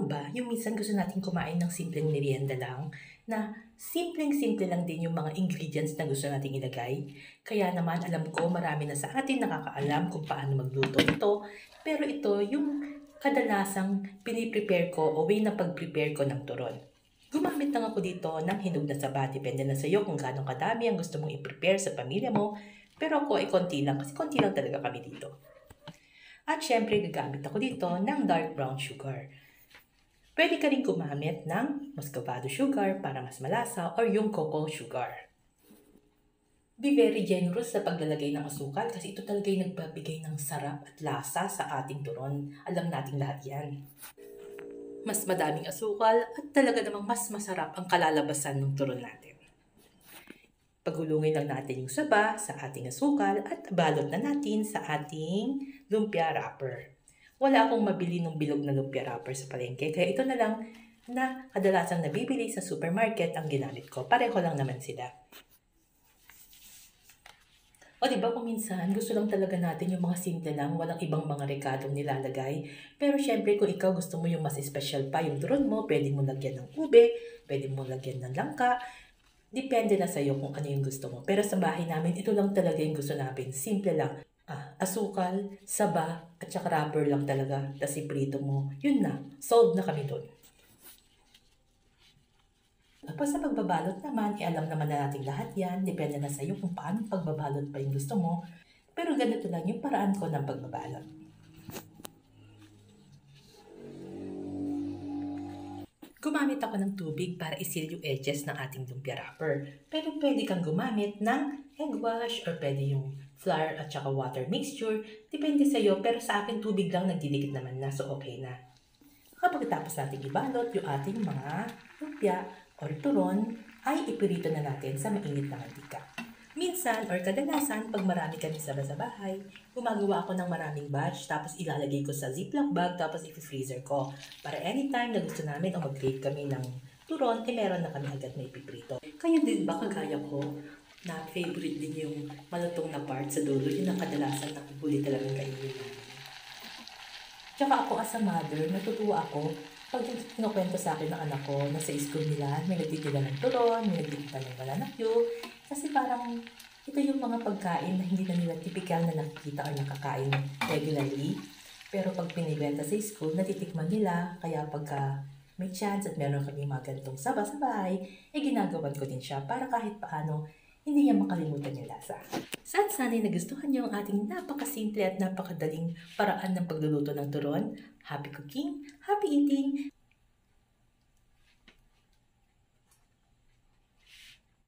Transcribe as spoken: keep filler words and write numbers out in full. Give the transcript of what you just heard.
lang ba yung minsan gusto natin kumain ng simpleng merienda lang na simpleng-simple lang din yung mga ingredients na gusto nating ilagay? Kaya naman alam ko marami na sa atin nakakaalam kung paano magluto ito, pero ito yung kadalasang piniprepare ko o way na pag-prepare ko ng turon. Gumamit lang ako dito ng hinog na saba, depende na sa iyo kung gaano kadami ang gusto mong i-prepare sa pamilya mo, pero ako ay konti lang kasi konti lang talaga kami dito. At syempre, gagamit ako dito ng dark brown sugar. Pwede ka rin gumamit ng muscovado sugar para mas malasa or yung cocoa sugar. Be very generous sa paglalagay ng asukal kasi ito talaga yung nagbabigay ng sarap at lasa sa ating turon. Alam nating lahat yan. Mas madaming asukal at talaga namang mas masarap ang kalalabasan ng turon natin. Pagulungin lang natin yung saba sa ating asukal at balot na natin sa ating lumpia wrapper. Wala akong mabili ng bilog na lumpia wrapper sa palengke, kaya ito na lang na kadalasang nabibili sa supermarket ang ginamit ko. Pareho lang naman sila. O diba kung minsan gusto lang talaga natin yung mga simple lang, walang ibang mga rekadong nilalagay. Pero syempre kung ikaw gusto mo yung mas special pa yung turon mo, pwede mo lagyan ng ube, pwede mo lagyan ng langka. Depende na sa'yo kung ano yung gusto mo. Pero sa bahay namin, ito lang talaga yung gusto namin. Simple lang. Ah, asukal, saba, at saka wrapper lang talaga. Tapos iprito mo. Yun na. Solved na kami dun. Tapos sa pagbabalot naman, eh, alam naman na natin lahat yan. Depende na sa'yo kung paano pagbabalot pa yung gusto mo. Pero ganito lang yung paraan ko ng pagbabalot. Gumamit ako ng tubig para isil yung edges ng ating lumpia wrapper. Pero pwede kang gumamit ng egg wash or pwede yung flour at saka water mixture. Depende sa iyo, pero sa akin tubig lang nagdidikit naman na, so okay na. Kapag tapos natin ibalot yung ating mga lumpia or turon, ay ipirito na natin sa mainit na mantika. Minsan or kadalasan, pag marami kami sa bahay, gumagawa ako ng maraming batch, tapos ilalagay ko sa ziploc bag, tapos i-freezer ko. Para anytime na gusto namin o mag-crave kami ng turon, eh meron na kami agad na ipiprito. Kaya din ba kagaya ko, na favorite din yung malutong na part sa dulo, yun ang kadalasan nakubuli talagang kainin namin. Tsaka ako as a mother, natutuwa ako pag kinukwento sa akin ng anak ko na sa school nila, may nagtitila ng turon, may nagtitila ng bananakyo. Kasi parang ito yung mga pagkain na hindi na nila typical na nakikita or nakakain regularly. Pero pag pinibenta sa school, natitikman nila. Kaya pagka may chance at meron kami mga ganitong saba-sabay, eh ginagawan ko din siya para kahit paano hindi niya makalimutan yung lasa. Saan sana'y nagustuhan niyo ang ating napakasimple at napakadaling paraan ng pagluluto ng turon? Happy cooking, happy eating!